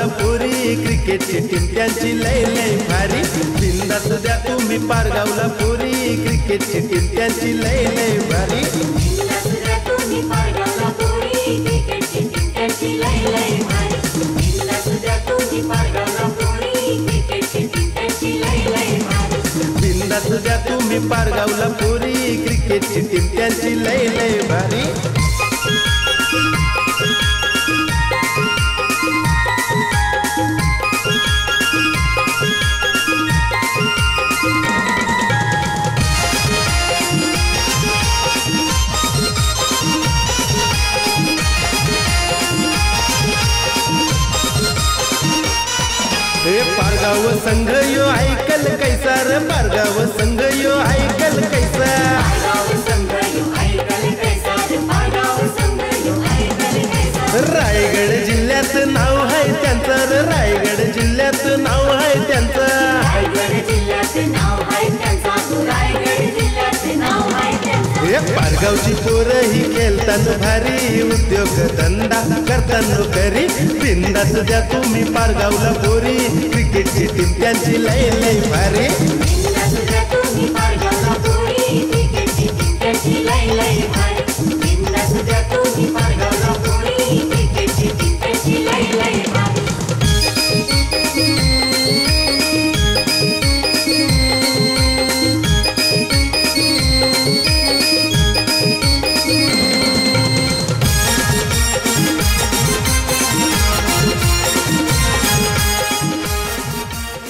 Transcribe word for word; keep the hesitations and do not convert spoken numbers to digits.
पोरी क्रिकेटची टीम त्यांची लय लय भारी बिंदास द्या तुम्ही पारगावला पोरी क्रिकेटची टीम त्यांची लय लय भारी बिंदास द्या तुम्ही पारगावला पोरी क्रिकेटची टीम त्यांची लय लय भारी बिंदास द्या तुम्ही पारगावला पोरी क्रिकेटची टीम त्यांची लय लय भारी बिंदास द्या तुम्ही पारगावला पोरी क्रिकेटची टीम त्यांची लय लय भारी हे पारगाव संघ यो ऐकल कैसा रे पारगाव संघ यो ऐकल कैसा पारगाव संघ यो ऐकल कैसा रे पारगाव संघ यो ऐकल कैसा रायगड जिल्ह्यात नाव आहे त्यांचं रे रायगड जिल्ह्यात नाव आहे त्यांचं रायगड जिल्ह्यात नाव आहे त्यांचं रायगड जिल्ह्यात नाव आहे त्यांचं हे पारगावची पोरं ही खेळताना भारी उद्योग धंदा करताना घरी बिंदास द्या तुम्ही पारगावला पोरी क्रिकेटची टीम त्यांची लय लय भारी